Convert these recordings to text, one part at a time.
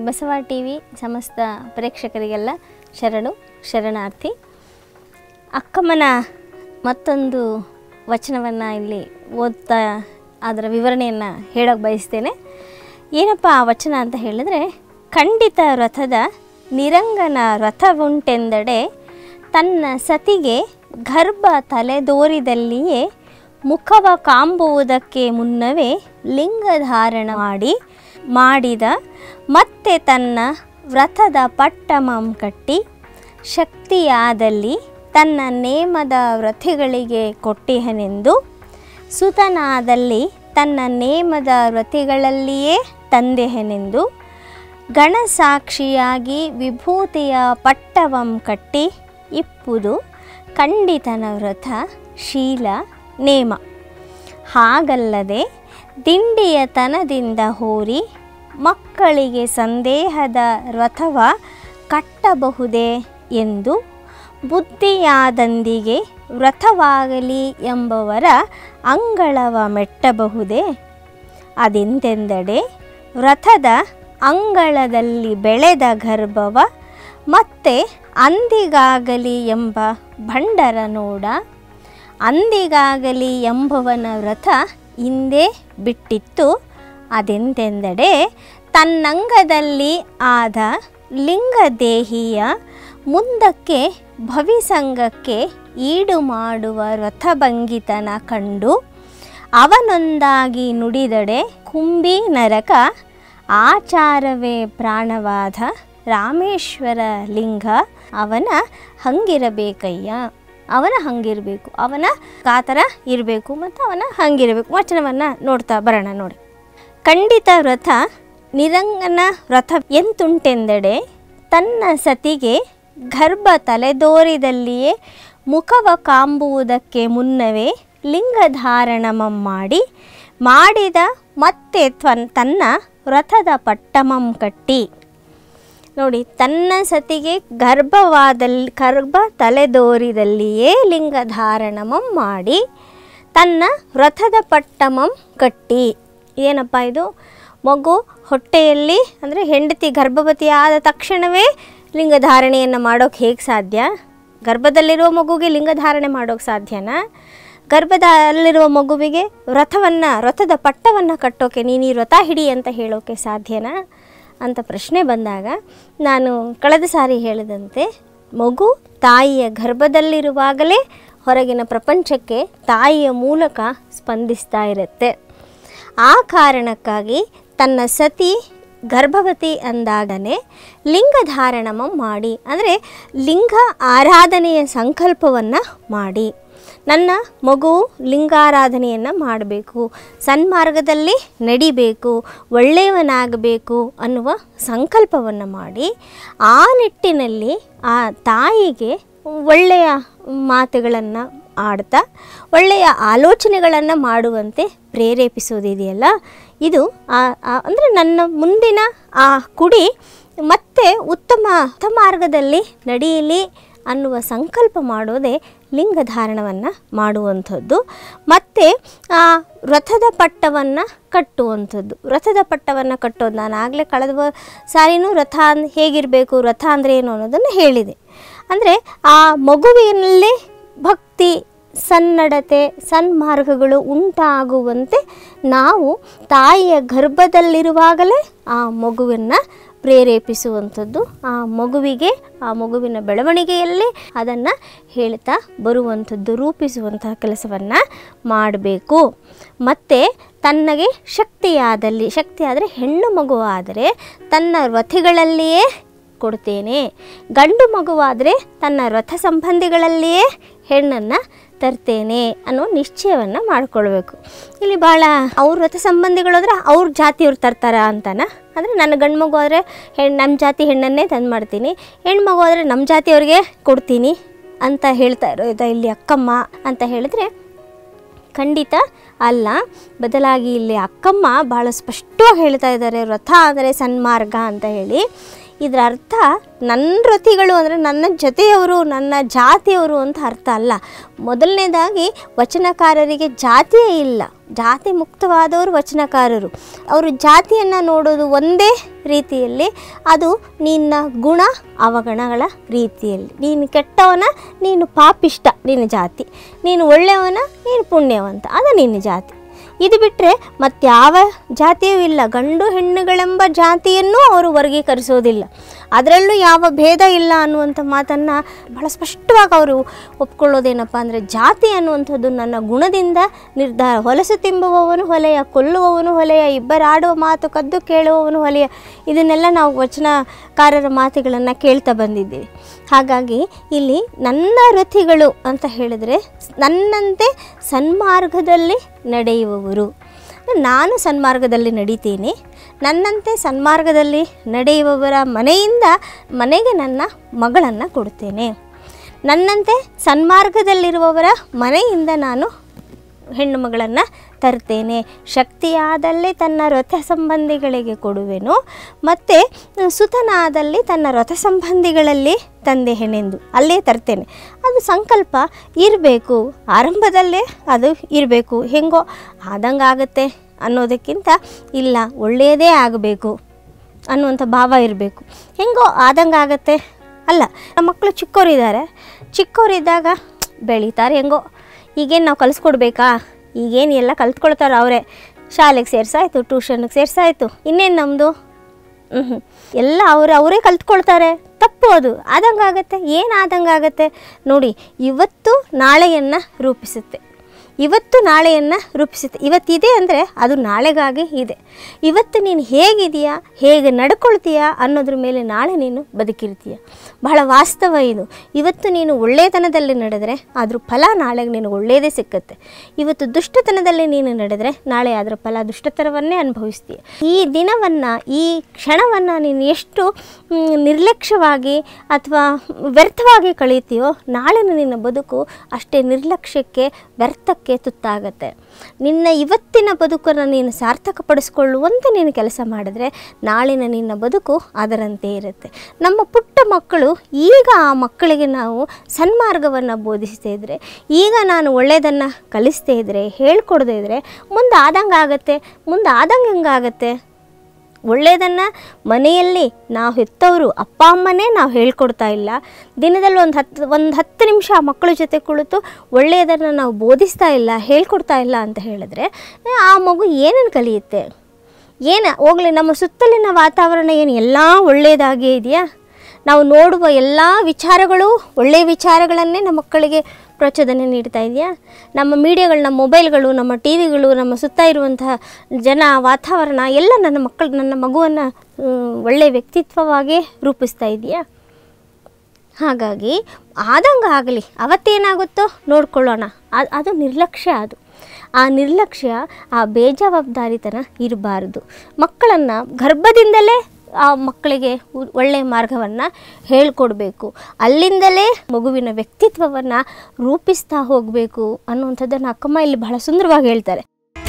Basava TV ಸಮಸ್ತ ಪ್ರೇಕ್ಷಕರಿಗೆಲ್ಲ ಶರಣಾರ್ಥಿ. ಅಕ್ಕಮ್ಮನ ಮತ್ತೊಂದು ವಚನವನ್ನು ಇಲ್ಲಿ ಓದ್ತಾ ಅದರ ವಿವರಣೆಯನ್ನು ಹೇಳೋಕೆ ಬಯಸ್ತೇನೆ. ಏನಪ್ಪ ಆ ವಚನ ಅಂತ ಹೇಳಿದರೆ, ಖಂಡಿತ ರಥದ ನಿರಂಗನ ರಥವುಂಟೆಂದಡೆ ತನ್ನ ಸತಿಗೆ ಗರ್ಭ ತಲೆದೋರಿದಲ್ಲಿಯೇ ಮುಖವ ಕಾಂಬುವುದಕ್ಕೆ ಮುನ್ನವೇ ಲಿಂಗಧಾರಣ ಮಾಡಿದ ಮತ್ತೆ ತನ್ನ ವ್ರತದ ಪಟ್ಟಮಂ ಕಟ್ಟಿ ಶಕ್ತಿಯಾದಲ್ಲಿ ತನ್ನ ನೇಮದ ವ್ರತಿಗಳಿಗೆ ಕೊಟ್ಟಿಹನೆಂದು ಸುತನಾದಲ್ಲಿ ತನ್ನ ನೇಮದ ವ್ರತಿಗಳಲ್ಲಿಯೇ ತಂದೆಹನೆಂದು ಗಣಸಾಕ್ಷಿಯಾಗಿ ವಿಭೂತಿಯ ಪಟ್ಟವಂ ಕಟ್ಟಿ ಇಪ್ಪುದು ಖಂಡಿತನ ವ್ರತ ಶೀಲ ನೇಮ. ಹಾಗಲ್ಲದೆ ದಿಂಡಿಯ ತನದಿಂದ ಹೋರಿ ಮಕ್ಕಳಿಗೆ ಸಂದೇಹದ ವ್ರತವ ಕಟ್ಟಬಹುದೇ ಎಂದು ಬುದ್ಧಿಯಾದಂದಿಗೆ ವ್ರತವಾಗಲಿ ಎಂಬವರ ಅಂಗಳವ ಮೆಟ್ಟಬಹುದೇ. ಅದೆಂತೆಂದಡೆ ವ್ರತದ ಅಂಗಳದಲ್ಲಿ ಬೆಳೆದ ಗರ್ಭವ ಮತ್ತೆ ಅಂದಿಗಾಗಲಿ ಎಂಬ ಭಂಡರ ನೋಡ. ಅಂದಿಗಾಗಲಿ ಎಂಬವನ ವ್ರತ ಹಿಂದೆ ಬಿಟ್ಟಿತ್ತು. ಅದೆಂತೆಂದಡೆ ತನ್ನಂಗದಲ್ಲಿ ಆದ ಲಿಂಗದೇಹಿಯ ಮುಂದಕ್ಕೆ ಭವಿಸಂಗಕ್ಕೆ ಈಡು ಮಾಡುವ ವ್ರತಭಂಗಿತನ ಕಂಡು ಅವನೊಂದಾಗಿ ನುಡಿದಡೆ ಕುಂಬಿ ನರಕ ಆಚಾರವೇ ಪ್ರಾಣವಾದ ರಾಮೇಶ್ವರ ಲಿಂಗ ಅವನ ಹಂಗಿರಬೇಕಯ್ಯ. ಅವನ ಹಂಗಿರಬೇಕು, ಅವನ ಕಾತರ ಇರಬೇಕು ಮತ್ತು ಅವನ ಹಂಗಿರಬೇಕು. ವಚನವನ್ನು ನೋಡ್ತಾ ಬರೋಣ ನೋಡಿ. ಖಂಡಿತ ವ್ರತ ನಿರಂಗನ ವ್ರತ ಎಂತುಂಟೆಂದಡೆ ತನ್ನ ಸತಿಗೆ ಗರ್ಭ ತಲೆದೋರಿದಲ್ಲಿಯೇ ಮುಖವ ಕಾಂಬುವುದಕ್ಕೆ ಮುನ್ನವೇ ಲಿಂಗಧಾರಣಮಂ ಮಾಡಿದ ಮತ್ತೆ ತನ್ನ ವ್ರತದ ಪಟ್ಟಮಂ ಕಟ್ಟಿ. ನೋಡಿ, ತನ್ನ ಸತಿಗೆ ಗರ್ಭ ತಲೆದೋರಿದಲ್ಲಿಯೇ ಲಿಂಗಧಾರಣಮಂ ಮಾಡಿ ತನ್ನ ವ್ರತದ ಪಟ್ಟಮಂ ಕಟ್ಟಿ. ಏನಪ್ಪ ಇದು? ಮಗು ಹೊಟ್ಟೆಯಲ್ಲಿ ಅಂದರೆ ಹೆಂಡತಿ ಗರ್ಭವತಿ ಆದ ತಕ್ಷಣವೇ ಲಿಂಗಧಾರಣೆಯನ್ನು ಮಾಡೋಕ್ಕೆ ಹೇಗೆ ಸಾಧ್ಯ? ಗರ್ಭದಲ್ಲಿರುವ ಮಗುವಿಗೆ ಲಿಂಗಧಾರಣೆ ಮಾಡೋಕ್ಕೆ ಸಾಧ್ಯನಾ? ಗರ್ಭದಲ್ಲಿರುವ ಮಗುವಿಗೆ ವ್ರತದ ಪಟ್ಟವನ್ನು ಕಟ್ಟೋಕೆ ನೀನು ಈ ವ್ರತ ಹಿಡಿ ಅಂತ ಹೇಳೋಕ್ಕೆ ಸಾಧ್ಯನಾ ಅಂತ ಪ್ರಶ್ನೆ ಬಂದಾಗ, ನಾನು ಕಳೆದ ಸಾರಿ ಹೇಳಿದಂತೆ ಮಗು ತಾಯಿಯ ಗರ್ಭದಲ್ಲಿರುವಾಗಲೇ ಹೊರಗಿನ ಪ್ರಪಂಚಕ್ಕೆ ತಾಯಿಯ ಮೂಲಕ ಸ್ಪಂದಿಸ್ತಾ ಇರುತ್ತೆ. ಆ ಕಾರಣಕ್ಕಾಗಿ ತನ್ನ ಸತಿ ಗರ್ಭವತಿ ಅಂದಾಗನೇ ಲಿಂಗಧಾರಣಮಂ ಮಾಡಿ, ಅಂದರೆ ಲಿಂಗ ಆರಾಧನೆಯ ಸಂಕಲ್ಪವನ್ನು ಮಾಡಿ, ನನ್ನ ಮಗು ಲಿಂಗಾರಾಧನೆಯನ್ನು ಮಾಡಬೇಕು, ಸನ್ಮಾರ್ಗದಲ್ಲಿ ನಡಿಬೇಕು, ಒಳ್ಳೆಯವನಾಗಬೇಕು ಅನ್ನುವ ಸಂಕಲ್ಪವನ್ನು ಮಾಡಿ ಆ ನಿಟ್ಟಿನಲ್ಲಿ ಆ ತಾಯಿಗೆ ಒಳ್ಳೆಯ ಮಾತುಗಳನ್ನು ಆಡ್ತಾ ಒಳ್ಳೆಯ ಆಲೋಚನೆಗಳನ್ನು ಮಾಡುವಂತೆ ಪ್ರೇರೇಪಿಸೋದಿದೆಯಲ್ಲ, ಇದು ಅಂದರೆ ನನ್ನ ಮುಂದಿನ ಆ ಕುಡಿ ಮತ್ತೆ ಉತ್ತಮ ಮಾರ್ಗದಲ್ಲಿ ನಡೆಯಲಿ ಅನ್ನುವ ಸಂಕಲ್ಪ ಮಾಡೋದೇ ಲಿಂಗಧಾರಣವನ್ನು ಮಾಡುವಂಥದ್ದು. ಮತ್ತು ಆ ವ್ರತದ ಪಟ್ಟವನ್ನು ಕಟ್ಟುವಂಥದ್ದು. ವ್ರತದ ಪಟ್ಟವನ್ನು ಕಟ್ಟೋದು ನಾನು ಆಗಲೇ ಕಳೆದ ಸಾರಿನೂ ವ್ರತ ಹೇಗಿರಬೇಕು, ವ್ರತ ಅಂದರೆ ಏನು ಅನ್ನೋದನ್ನು ಹೇಳಿದೆ. ಅಂದರೆ ಆ ಮಗುವಿನಲ್ಲಿ ಭಕ್ತಿ, ಸನ್ನಡತೆ, ಸನ್ಮಾರ್ಗಗಳು ಉಂಟಾಗುವಂತೆ ನಾವು ತಾಯಿಯ ಗರ್ಭದಲ್ಲಿರುವಾಗಲೇ ಆ ಮಗುವನ್ನು ಪ್ರೇರೇಪಿಸುವಂಥದ್ದು, ಆ ಮಗುವಿನ ಬೆಳವಣಿಗೆಯಲ್ಲಿ ಅದನ್ನು ಹೇಳ್ತಾ ಬರುವಂಥದ್ದು, ರೂಪಿಸುವಂತಹ ಕೆಲಸವನ್ನು ಮಾಡಬೇಕು. ಮತ್ತು ತನ್ನಗೆ ಶಕ್ತಿ ಆದರೆ ಹೆಣ್ಣು ಮಗುವಾದರೆ ತನ್ನ ವ್ರತಿಗಳಲ್ಲಿಯೇ ಕೊಡ್ತೇನೆ, ಗಂಡು ಮಗುವಾದರೆ ತನ್ನ ವ್ರತ ಸಂಬಂಧಿಗಳಲ್ಲಿಯೇ ಹೆಣ್ಣನ್ನು ತರ್ತೇನೆ ಅನ್ನೋ ನಿಶ್ಚಯವನ್ನು ಮಾಡಿಕೊಳ್ಬೇಕು. ಇಲ್ಲಿ ಭಾಳ ಅವ್ರ ವ್ರತ ಸಂಬಂಧಿಗಳು ಅಂದರೆ ಅವ್ರ ಜಾತಿಯವ್ರು ತರ್ತಾರ ಅಂತಾನ? ಅಂದರೆ ನನ್ನ ಗಂಡು ಮಗು ಆದರೆ ನಮ್ಮ ಜಾತಿ ಹೆಣ್ಣನ್ನೇ ತಂದು ಮಾಡ್ತೀನಿ, ಹೆಣ್ಣು ಮಗು ಆದರೆ ನಮ್ಮ ಜಾತಿಯವ್ರಿಗೆ ಕೊಡ್ತೀನಿ ಅಂತ ಹೇಳ್ತಾ ಇರೋದು ಇಲ್ಲಿ ಅಕ್ಕಮ್ಮ ಅಂತ ಹೇಳಿದ್ರೆ ಖಂಡಿತ ಅಲ್ಲ. ಬದಲಾಗಿ ಇಲ್ಲಿ ಅಕ್ಕಮ್ಮ ಭಾಳ ಸ್ಪಷ್ಟವಾಗಿ ಹೇಳ್ತಾ ಇದ್ದಾರೆ, ವ್ರತ ಅಂದರೆ ಸನ್ಮಾರ್ಗ ಅಂತ ಹೇಳಿ. ಇದರ ಅರ್ಥ ನನ್ನ ವ್ರತಿಗಳು ಅಂದರೆ ನನ್ನ ಜೊತೆಯವರು, ನನ್ನ ಜಾತಿಯವರು ಅಂತ ಅರ್ಥ ಅಲ್ಲ. ಮೊದಲನೇದಾಗಿ ವಚನಕಾರರಿಗೆ ಜಾತಿಯೇ ಇಲ್ಲ, ಜಾತಿ ಮುಕ್ತವಾದವರು ವಚನಕಾರರು. ಅವರು ಜಾತಿಯನ್ನು ನೋಡೋದು ಒಂದೇ ರೀತಿಯಲ್ಲಿ, ಅದು ನಿನ್ನ ಗುಣ ಅವಗುಣಗಳ ರೀತಿಯಲ್ಲಿ. ನೀನು ಕೆಟ್ಟವನ, ನೀನು ಪಾಪಿಷ್ಟ, ನಿನ್ನ ಜಾತಿ. ನೀನು ಒಳ್ಳೆಯವನ, ನೀನು ಪುಣ್ಯವಂತ, ಅದು ನಿನ್ನ ಜಾತಿ. ಇದು ಬಿಟ್ಟರೆ ಮತ್ಯಾವ ಜಾತಿಯೂ ಇಲ್ಲ. ಗಂಡು ಹೆಣ್ಣುಗಳೆಂಬ ಜಾತಿಯನ್ನು ಅವರು ವರ್ಗೀಕರಿಸೋದಿಲ್ಲ. ಅದರಲ್ಲೂ ಯಾವ ಭೇದ ಇಲ್ಲ ಅನ್ನುವಂಥ ಮಾತನ್ನು ಬಹಳ ಸ್ಪಷ್ಟವಾಗಿ ಅವರು ಒಪ್ಕೊಳ್ಳೋದೇನಪ್ಪ ಅಂದರೆ, ಜಾತಿ ಅನ್ನುವಂಥದ್ದು ನನ್ನ ಗುಣದಿಂದ ನಿರ್ಧಾರ. ಹೊಲಸು ತಿಂಬುವವನು ಹೊಲೆಯ, ಕೊಲ್ಲುವವನು ಹೊಲೆಯ, ಇಬ್ಬರಾಡುವ ಮಾತು ಕದ್ದು ಕೇಳುವವನು ಹೊಲೆಯ. ಇದನ್ನೆಲ್ಲ ನಾವು ವಚನಕಾರರ ಮಾತುಗಳನ್ನು ಕೇಳ್ತಾ ಬಂದಿದ್ದೀವಿ. ಹಾಗಾಗಿ ಇಲ್ಲಿ ನನ್ನ ರಥಿಗಳು ಅಂತ ಹೇಳಿದರೆ ನನ್ನಂತೆ ಸನ್ಮಾರ್ಗದಲ್ಲಿ ನಡೆಯುವವರು. ನಾನು ಸನ್ಮಾರ್ಗದಲ್ಲಿ ನಡೀತೀನಿ, ನನ್ನಂತೆ ಸನ್ಮಾರ್ಗದಲ್ಲಿ ನಡೆಯುವವರ ಮನೆಗೆ ನನ್ನ ಮಗಳನ್ನು ಕೊಡ್ತೇನೆ. ನನ್ನಂತೆ ಸನ್ಮಾರ್ಗದಲ್ಲಿರುವವರ ಮನೆಯಿಂದ ನಾನು ಹೆಣ್ಣು ಮಗಳನ್ನು ತರ್ತೇನೆ. ಶಕ್ತಿಯಾದಲ್ಲಿ ತನ್ನ ರಥ ಸಂಬಂಧಿಗಳಿಗೆ ಕೊಡುವೆನು, ಮತ್ತು ಸುತನಾದಲ್ಲಿ ತನ್ನ ರಥ ಸಂಬಂಧಿಗಳಲ್ಲಿ ತಂದೆನೆಂದು ಅಲ್ಲೇ ತರ್ತೇನೆ. ಅದು ಸಂಕಲ್ಪ ಇರಬೇಕು, ಆರಂಭದಲ್ಲೇ ಅದು ಇರಬೇಕು. ಹೆಂಗೋ ಆದಂಗಾಗತ್ತೆ ಅನ್ನೋದಕ್ಕಿಂತ ಇಲ್ಲ, ಒಳ್ಳೆಯದೇ ಆಗಬೇಕು ಅನ್ನುವಂಥ ಭಾವ ಇರಬೇಕು. ಹೆಂಗೋ ಆದಂಗಾಗತ್ತೆ ಅಲ್ಲ. ನಮ್ಮ ಮಕ್ಕಳು ಚಿಕ್ಕವರಿದ್ದಾಗ ಬೆಳೀತಾರೆ. ಹೆಂಗೋ ಈಗೇನು ನಾವು ಕಲಿಸ್ಕೊಡ್ಬೇಕಾ? ಈಗೇನು ಎಲ್ಲ ಕಲ್ತ್ಕೊಳ್ತಾರೆ ಅವರೇ. ಶಾಲೆಗೆ ಸೇರಿಸಾಯ್ತು, ಟ್ಯೂಷನ್ಗೆ ಸೇರಿಸಾಯ್ತು, ಇನ್ನೇನು ನಮ್ಮದು? ಎಲ್ಲ ಅವರೇ ಕಲ್ತ್ಕೊಳ್ತಾರೆ. ತಪ್ಪು ಅದು. ಆದಂಗಾಗತ್ತೆ. ಏನು ಆದಂಗಾಗತ್ತೆ ನೋಡಿ, ಇವತ್ತು ನಾಳೆಯನ್ನು ರೂಪಿಸುತ್ತೆ. ಇವತ್ತಿದೆ ಅಂದರೆ ಅದು ನಾಳೆಗಾಗಿ ಇದೆ. ಇವತ್ತು ನೀನು ಹೇಗಿದೆಯಾ, ಹೇಗೆ ನಡ್ಕೊಳ್ತೀಯಾ ಅನ್ನೋದ್ರ ಮೇಲೆ ನಾಳೆ ನೀನು ಬದುಕಿರ್ತೀಯ. ಬಹಳ ವಾಸ್ತವ ಇದು. ಇವತ್ತು ನೀನು ಒಳ್ಳೆಯತನದಲ್ಲಿ ನಡೆದರೆ ಅದ್ರ ಫಲ ನಾಳೆಗೆ ನಿನಗೆ ಒಳ್ಳೆಯದೇ ಸಿಕ್ಕತ್ತೆ. ಇವತ್ತು ದುಷ್ಟತನದಲ್ಲಿ ನೀನು ನಡೆದರೆ ನಾಳೆ ಅದರ ಫಲ ದುಷ್ಟತನವನ್ನೇ ಅನುಭವಿಸ್ತೀಯ. ಈ ದಿನವನ್ನು, ಈ ಕ್ಷಣವನ್ನು ನೀನು ಎಷ್ಟು ನಿರ್ಲಕ್ಷ್ಯವಾಗಿ ಅಥವಾ ವ್ಯರ್ಥವಾಗಿ ಕಳೀತೀಯೋ, ನಾಳಿನ ನಿನ್ನ ಬದುಕು ಅಷ್ಟೇ ನಿರ್ಲಕ್ಷ್ಯಕ್ಕೆ, ವ್ಯರ್ಥಕ್ಕೆ ತುತ್ತಾಗತ್ತೆ. ನಿನ್ನ ಇವತ್ತಿನ ಬದುಕನ್ನು ನೀನು ಸಾರ್ಥಕಪಡಿಸ್ಕೊಳ್ಳುವಂತೆ ನೀನು ಕೆಲಸ ಮಾಡಿದ್ರೆ ನಾಳಿನ ನಿನ್ನ ಬದುಕು ಅದರಂತೆ ಇರುತ್ತೆ. ನಮ್ಮ ಪುಟ್ಟ ಮಕ್ಕಳು, ಈಗ ಆ ಮಕ್ಕಳಿಗೆ ನಾವು ಸನ್ಮಾರ್ಗವನ್ನು ಬೋಧಿಸ್ತಾ ಇದ್ದರೆ, ಈಗ ನಾನು ಒಳ್ಳೆಯದನ್ನು ಕಲಿಸ್ತಾ ಇದ್ದರೆ, ಹೇಳ್ಕೊಡದೇ ಇದ್ದರೆ ಮುಂದೆ ಆದಂಗೆ ಹೆಂಗಾಗತ್ತೆ? ಒಳ್ಳೆಯದನ್ನು ಮನೆಯಲ್ಲಿ ನಾವು ಹೆತ್ತವರು, ಅಪ್ಪ ಅಮ್ಮನೇ ನಾವು ಹೇಳ್ಕೊಡ್ತಾ ಇಲ್ಲ. ದಿನದಲ್ಲಿ ಒಂದು ಹತ್ತು ನಿಮಿಷ ಆ ಮಕ್ಕಳ ಜೊತೆ ಕುಳಿತು ಒಳ್ಳೆಯದನ್ನು ನಾವು ಬೋಧಿಸ್ತಾ ಇಲ್ಲ, ಹೇಳ್ಕೊಡ್ತಾ ಇಲ್ಲ ಅಂತ ಹೇಳಿದ್ರೆ ಆ ಮಗು ಏನನ್ನು ಕಲಿಯುತ್ತೆ? ಹೋಗಲಿ, ನಮ್ಮ ಸುತ್ತಲಿನ ವಾತಾವರಣ ಏನು ಎಲ್ಲ ಒಳ್ಳೆಯದಾಗೇ ಇದೆಯಾ? ನಾವು ನೋಡುವ ಎಲ್ಲ ವಿಚಾರಗಳು ಒಳ್ಳೆಯ ವಿಚಾರಗಳನ್ನೇ ನಮ್ಮ ಮಕ್ಕಳಿಗೆ ಪ್ರಚೋದನೆ ನೀಡ್ತಾ ಇದೆಯಾ? ನಮ್ಮ ಮೀಡಿಯಾಗಳು, ನಮ್ಮ ಮೊಬೈಲ್ಗಳು, ನಮ್ಮ ಟಿ ವಿಗಳು, ನಮ್ಮ ಸುತ್ತ ಇರುವಂತಹ ಜನ, ವಾತಾವರಣ ಎಲ್ಲ ನನ್ನ ಮಗುವನ್ನು ಒಳ್ಳೆಯ ವ್ಯಕ್ತಿತ್ವವಾಗಿ ರೂಪಿಸ್ತಾ ಇದೆಯಾ? ಹಾಗಾಗಿ ಆದಂಗಾಗಲಿ, ಅವತ್ತೇನಾಗುತ್ತೋ ನೋಡ್ಕೊಳ್ಳೋಣ. ಅದು ನಿರ್ಲಕ್ಷ್ಯ. ಆ ನಿರ್ಲಕ್ಷ್ಯ, ಆ ಬೇಜವಾಬ್ದಾರಿತನ ಇರಬಾರ್ದು. ಮಕ್ಕಳನ್ನು ಗರ್ಭದಿಂದಲೇ ಆ ಮಕ್ಕಳಿಗೆ ಒಳ್ಳೆಯ ಮಾರ್ಗವನ್ನು ಹೇಳಿಕೊಡ್ಬೇಕು. ಅಲ್ಲಿಂದಲೇ ಮಗುವಿನ ವ್ಯಕ್ತಿತ್ವವನ್ನು ರೂಪಿಸ್ತಾ ಹೋಗಬೇಕು ಅನ್ನುವಂಥದ್ದನ್ನು ಅಕ್ಕಮ್ಮ ಇಲ್ಲಿ ಬಹಳ ಸುಂದರವಾಗಿ ಹೇಳ್ತಾರೆ.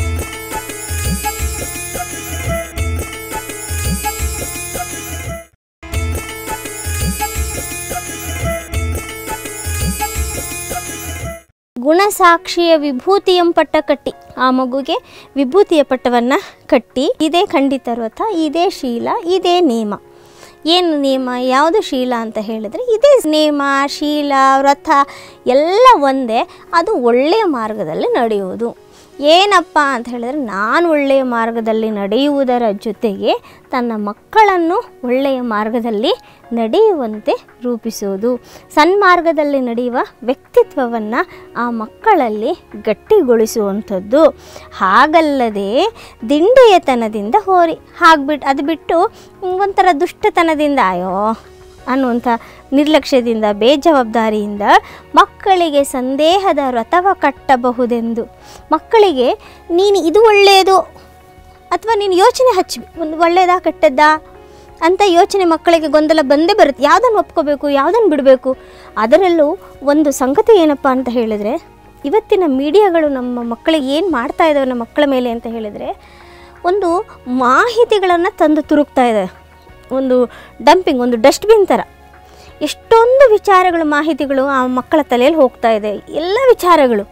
ಗುಣಸಾಕ್ಷಿಯ ವಿಭೂತಿಯಂ ಪಟ್ಟ ಕಟ್ಟಿ, ಆ ಮಗುಗೆ ವಿಭೂತಿಯ ಪಟ್ಟವನ್ನು ಕಟ್ಟಿ, ಇದೇ ಖಂಡಿತ ವ್ರತ, ಇದೇ ಶೀಲ, ಇದೇ ನೇಮ. ಏನು ನೇಮ, ಯಾವುದು ಶೀಲ ಅಂತ ಹೇಳಿದ್ರೆ ಇದೇ ನೇಮ, ಶೀಲ, ವ್ರತ ಎಲ್ಲ ಒಂದೇ. ಅದು ಒಳ್ಳೆಯ ಮಾರ್ಗದಲ್ಲಿ ನಡೆಯುವುದು. ಏನಪ್ಪ ಅಂತ ಹೇಳಿದ್ರೆ, ನಾನು ಒಳ್ಳೆಯ ಮಾರ್ಗದಲ್ಲಿ ನಡೆಯುವುದರ ಜೊತೆಗೆ ತನ್ನ ಮಕ್ಕಳನ್ನು ಒಳ್ಳೆಯ ಮಾರ್ಗದಲ್ಲಿ ನಡೆಯುವಂತೆ ರೂಪಿಸುವುದು. ಸನ್ಮಾರ್ಗದಲ್ಲಿ ನಡೆಯುವ ವ್ಯಕ್ತಿತ್ವವನ್ನು ಆ ಮಕ್ಕಳಲ್ಲಿ ಗಟ್ಟಿಗೊಳಿಸುವಂಥದ್ದು. ಹಾಗಲ್ಲದೆ ದಿಂಡೆಯತನದಿಂದ ಹೋರಿ, ಅದು ಬಿಟ್ಟು ಒಂಥರ ದುಷ್ಟತನದಿಂದ ಅಯ್ಯೋ ಅನ್ನುವಂಥ ನಿರ್ಲಕ್ಷ್ಯದಿಂದ, ಬೇಜವಾಬ್ದಾರಿಯಿಂದ ಮಕ್ಕಳಿಗೆ ಸಂದೇಹದ ವ್ರತವ ಕಟ್ಟಬಹುದೆಂದು. ಮಕ್ಕಳಿಗೆ ನೀನು ಇದು ಒಳ್ಳೆಯದು ಅಥವಾ ನೀನು ಯೋಚನೆ ಒಂದು ಒಳ್ಳೆಯದಾ ಕೆಟ್ಟದ್ದಾ ಅಂತ ಯೋಚನೆ ಮಕ್ಕಳಿಗೆ ಗೊಂದಲ ಬಂದೇ ಬರುತ್ತೆ. ಯಾವುದನ್ನು ಒಪ್ಕೋಬೇಕು, ಯಾವುದನ್ನು ಬಿಡಬೇಕು. ಅದರಲ್ಲೂ ಒಂದು ಸಂಗತಿ ಏನಪ್ಪ ಅಂತ ಹೇಳಿದರೆ, ಇವತ್ತಿನ ಮೀಡಿಯಾಗಳು ನಮ್ಮ ಮಕ್ಕಳಿಗೆ ಏನು ಮಾಡ್ತಾ ಇದ್ದಾವೆ ನಮ್ಮ ಮಕ್ಕಳ ಮೇಲೆ ಅಂತ ಹೇಳಿದರೆ, ಒಂದು ಮಾಹಿತಿಗಳನ್ನು ತಂದು ತುರುಕ್ತಾ ಇದೆ. ಒಂದು ಡಂಪಿಂಗ್, ಒಂದು ಡಸ್ಟ್ಬಿನ್ ಥರ ಎಷ್ಟೊಂದು ವಿಚಾರಗಳು, ಮಾಹಿತಿಗಳು ಆ ಮಕ್ಕಳ ತಲೆಯಲ್ಲಿ ಹೋಗ್ತಾ ಇದೆ. ಎಲ್ಲ ವಿಚಾರಗಳು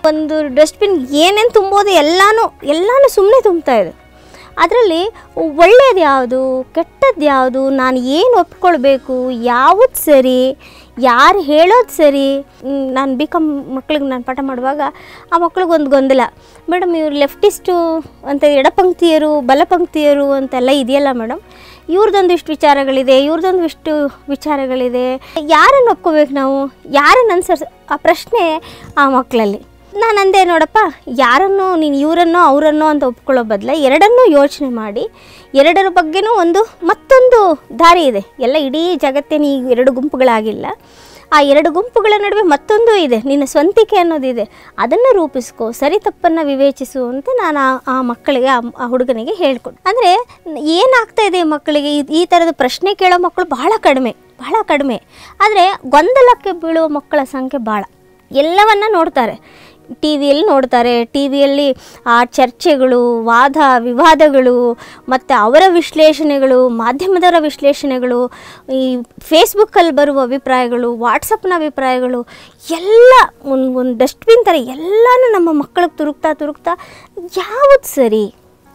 ಒಂದು ಡಸ್ಟ್ಬಿನ್ ಏನೇನು ತುಂಬೋದು ಎಲ್ಲನೂ ಸುಮ್ಮನೆ ತುಂಬ್ತಾ ಇದೆ. ಅದರಲ್ಲಿ ಒಳ್ಳೆಯದು ಯಾವುದು, ಕೆಟ್ಟದ್ದು ಯಾವುದು, ನಾನು ಏನು ಒಪ್ಕೊಳ್ಬೇಕು, ಯಾವುದು ಸರಿ, ಯಾರು ಹೇಳೋದು ಸರಿ. ನಾನು B.Com ಮಕ್ಳಿಗೆ ನಾನು ಪಾಠ ಮಾಡುವಾಗ ಆ ಮಕ್ಳಿಗೊಂದು ಗೊಂದಲ, ಮೇಡಮ್ ಇವ್ರು ಲೆಫ್ಟಿಸ್ಟು ಅಂತ ಎಡಪಂಕ್ತಿಯರು ಬಲಪಂಕ್ತಿಯರು ಅಂತೆಲ್ಲ ಇದೆಯಲ್ಲ ಮೇಡಮ್, ಇವ್ರದ್ದೊಂದಿಷ್ಟು ವಿಚಾರಗಳಿದೆ, ಇವ್ರದ್ದೊಂದಿಷ್ಟು ವಿಚಾರಗಳಿದೆ, ಯಾರನ್ನು ಒಪ್ಕೋಬೇಕು ನಾವು, ಯಾರನ್ನು ಅನ್ಸರ್ಸ್ ಆ ಪ್ರಶ್ನೆ ಆ ಮಕ್ಕಳಲ್ಲಿ. ನಾನು ಅಂದೆ, ನೋಡಪ್ಪ, ಯಾರನ್ನೋ ನೀನು ಇವರನ್ನೋ ಅವರನ್ನೋ ಅಂತ ಒಪ್ಕೊಳ್ಳೋ ಬದಲು ಎರಡನ್ನೂ ಯೋಚನೆ ಮಾಡಿ, ಎರಡರ ಬಗ್ಗೆನೂ ಮತ್ತೊಂದು ದಾರಿ ಇದೆ. ಎಲ್ಲ ಇಡೀ ಜಗತ್ತೇನು ಈ ಎರಡು ಗುಂಪುಗಳಾಗಿಲ್ಲ, ಆ ಎರಡು ಗುಂಪುಗಳ ನಡುವೆ ಮತ್ತೊಂದು ಇದೆ, ನಿನ್ನ ಸ್ವಂತಿಕೆ ಅನ್ನೋದಿದೆ, ಅದನ್ನು ರೂಪಿಸ್ಕೋ, ಸರಿ ತಪ್ಪನ್ನು ವಿವೇಚಿಸು ಅಂತ ನಾನು ಆ ಮಕ್ಕಳಿಗೆ ಆ ಹುಡುಗನಿಗೆ ಹೇಳ್ಕೊಡು. ಅಂದರೆ ಏನಾಗ್ತಾ ಇದೆ ಮಕ್ಕಳಿಗೆ, ಈ ಥರದ ಪ್ರಶ್ನೆ ಕೇಳೋ ಮಕ್ಕಳು ಬಹಳ ಕಡಿಮೆ. ಆದರೆ ಗೊಂದಲಕ್ಕೆ ಬೀಳುವ ಮಕ್ಕಳ ಸಂಖ್ಯೆ ಭಾಳ. ಎಲ್ಲವನ್ನ ನೋಡ್ತಾರೆ, ಟಿ ವಿಯಲ್ಲಿ ಆ ಚರ್ಚೆಗಳು, ವಾದ ವಿವಾದಗಳು, ಮತ್ತು ಅವರ ವಿಶ್ಲೇಷಣೆಗಳು, ಮಾಧ್ಯಮದವರ ವಿಶ್ಲೇಷಣೆಗಳು, ಈ ಫೇಸ್ಬುಕ್ಕಲ್ಲಿ ಬರುವ ಅಭಿಪ್ರಾಯಗಳು, ವಾಟ್ಸಪ್ನ ಅಭಿಪ್ರಾಯಗಳು ಎಲ್ಲ ಒಂದು ಡಸ್ಟ್ಬಿನ್ ಥರ ಎಲ್ಲನೂ ನಮ್ಮ ಮಕ್ಕಳಿಗೆ ತುರುಕ್ತಾ ಯಾವುದು ಸರಿ,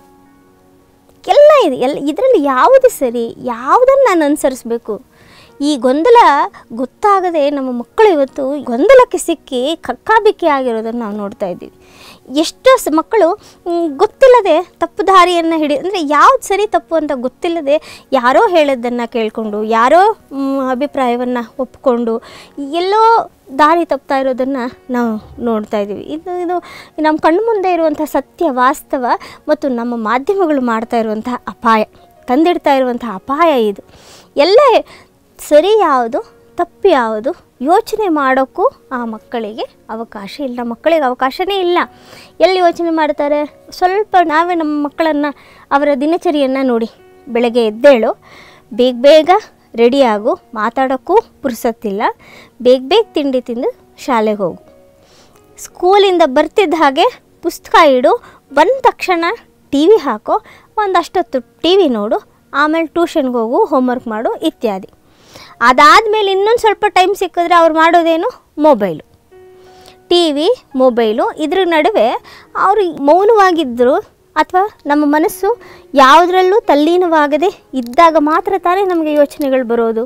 ಎಲ್ಲ ಇದೆ, ಇದರಲ್ಲಿ ಯಾವುದು ಸರಿ, ಯಾವುದನ್ನು ನಾನು ಅನುಸರಿಸಬೇಕು, ಈ ಗೊಂದಲ ಗೊತ್ತಾಗದೆ ನಮ್ಮ ಮಕ್ಕಳು ಇವತ್ತು ಗೊಂದಲಕ್ಕೆ ಸಿಕ್ಕಿ ಕಕ್ಕಾಬಿಕ್ಕಿ ಆಗಿರೋದನ್ನು ನಾವು ನೋಡ್ತಾ ಇದ್ದೀವಿ. ಎಷ್ಟೋ ಮಕ್ಕಳು ಗೊತ್ತಿಲ್ಲದೆ ತಪ್ಪು ದಾರಿಯನ್ನು ಅಂದರೆ ಯಾವ್ದು ಸರಿ ತಪ್ಪು ಅಂತ ಗೊತ್ತಿಲ್ಲದೆ ಯಾರೋ ಹೇಳಿದ್ದನ್ನು ಕೇಳಿಕೊಂಡು, ಯಾರೋ ಅಭಿಪ್ರಾಯವನ್ನು ಒಪ್ಪಿಕೊಂಡು ಎಲ್ಲೋ ದಾರಿ ತಪ್ತಾ ಇರೋದನ್ನು ನಾವು ನೋಡ್ತಾ ಇದ್ದೀವಿ. ಇದು ನಮ್ಮ ಕಣ್ಣು ಮುಂದೆ ಇರುವಂಥ ಸತ್ಯ, ವಾಸ್ತವ ಮತ್ತು ನಮ್ಮ ಮಾಧ್ಯಮಗಳು ಮಾಡ್ತಾ ಇರುವಂಥ ಅಪಾಯ, ತಂದಿಡ್ತಾ ಇರುವಂಥ ಅಪಾಯ ಇದು. ಎಲ್ಲ ಸರಿ ಯಾವುದು ತಪ್ಪು ಯಾವುದು ಯೋಚನೆ ಮಾಡೋಕ್ಕೂ ಆ ಮಕ್ಕಳಿಗೆ ಅವಕಾಶ ಇಲ್ಲ. ಮಕ್ಕಳಿಗೆ ಅವಕಾಶವೇ ಇಲ್ಲ. ಎಲ್ಲಿ ಯೋಚನೆ ಮಾಡ್ತಾರೆ? ಸ್ವಲ್ಪ ನಾವೇ ನಮ್ಮ ಮಕ್ಕಳನ್ನು ಅವರ ದಿನಚರಿಯನ್ನು ನೋಡಿ, ಬೆಳಗ್ಗೆ ಎದ್ದೇಳು, ಬೇಗ ರೆಡಿಯಾಗು, ಮಾತಾಡೋಕ್ಕೂ ಪುರ್ಸೊತ್ತಿಲ್ಲ, ಬೇಗ ತಿಂಡಿ ತಿಂದು ಶಾಲೆಗೆ ಹೋಗು, ಸ್ಕೂಲಿಂದ ಬರ್ತಿದ್ದ ಹಾಗೆ ಪುಸ್ತಕ ಇಡು, ಬಂದ ತಕ್ಷಣ ಟಿ ವಿ ಹಾಕೋ, ಒಂದಷ್ಟೊತ್ತು ಟಿ ವಿ ನೋಡು, ಆಮೇಲೆ ಟ್ಯೂಷನ್ಗೆ ಹೋಗು, ಹೋಮ್ವರ್ಕ್ ಮಾಡು ಇತ್ಯಾದಿ. ಅದಾದಮೇಲೆ ಇನ್ನೊಂದು ಸ್ವಲ್ಪ ಟೈಮ್ ಸಿಕ್ಕಿದ್ರೆ ಅವ್ರು ಮಾಡೋದೇನು? Mobile, T V, mobile. ಇದ್ರ ನಡುವೆ ಅವರು ಮೌನವಾಗಿದ್ದರು ಅಥವಾ ನಮ್ಮ ಮನಸ್ಸು ಯಾವುದರಲ್ಲೂ ತಲ್ಲೀನವಾಗದೆ ಇದ್ದಾಗ ಮಾತ್ರ ತಾನೇ ನಮಗೆ ಯೋಚನೆಗಳು ಬರೋದು.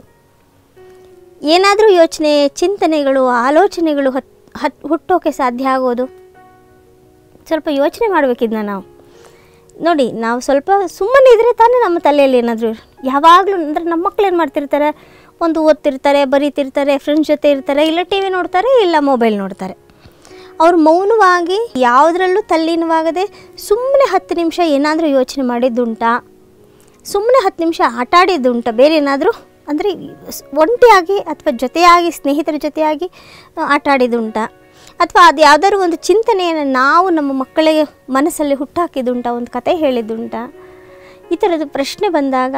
ಏನಾದರೂ ಯೋಚನೆ, ಚಿಂತನೆಗಳು, ಆಲೋಚನೆಗಳು ಹುಟ್ಟೋಕೆ ಸಾಧ್ಯ ಆಗೋದು. ಸ್ವಲ್ಪ ಯೋಚನೆ ಮಾಡಬೇಕಿದ್ನ ನಾವು. ನೋಡಿ, ನಾವು ಸ್ವಲ್ಪ ಸುಮ್ಮನೆ ಇದ್ದರೆ ತಾನೇ ನಮ್ಮ ತಲೆಯಲ್ಲಿ ಏನಾದರೂ ಯಾವಾಗಲೂ ಅಂದರೆ ನಮ್ಮ ಮಕ್ಳು ಏನು ಮಾಡ್ತಿರ್ತಾರೆ? ಒಂದು ಓದ್ತಿರ್ತಾರೆ, ಬರೀತಿರ್ತಾರೆ, ಫ್ರೆಂಡ್ಸ್ ಜೊತೆ ಇರ್ತಾರೆ, ಇಲ್ಲ ಟಿ ವಿ ನೋಡ್ತಾರೆ, ಇಲ್ಲ ಮೊಬೈಲ್ ನೋಡ್ತಾರೆ. ಅವ್ರು ಮೌನವಾಗಿ ಯಾವುದರಲ್ಲೂ ತಲ್ಲೀನವಾಗದೆ ಸುಮ್ಮನೆ 10 ನಿಮಿಷ ಏನಾದರೂ ಯೋಚನೆ ಮಾಡಿದ್ದುಂಟಾ? ಸುಮ್ಮನೆ 10 ನಿಮಿಷ ಆಟ ಆಡಿದ್ದುಂಟಾ? ಬೇರೆ ಏನಾದರೂ ಅಂದರೆ ಒಂಟಿಯಾಗಿ ಅಥವಾ ಜೊತೆಯಾಗಿ ಸ್ನೇಹಿತರ ಜೊತೆಯಾಗಿ ಆಟ ಆಡಿದ್ದುಂಟಾ? ಅಥವಾ ಅದು ಯಾವುದಾದ್ರು ಒಂದು ಚಿಂತನೆಯನ್ನು ನಾವು ನಮ್ಮ ಮಕ್ಕಳಿಗೆ ಮನಸ್ಸಲ್ಲಿ ಹುಟ್ಟಾಕಿದ್ದುಂಟಾ? ಒಂದು ಕತೆ ಹೇಳಿದ್ದುಂಟಾ? ಈ ಥರದ ಪ್ರಶ್ನೆ ಬಂದಾಗ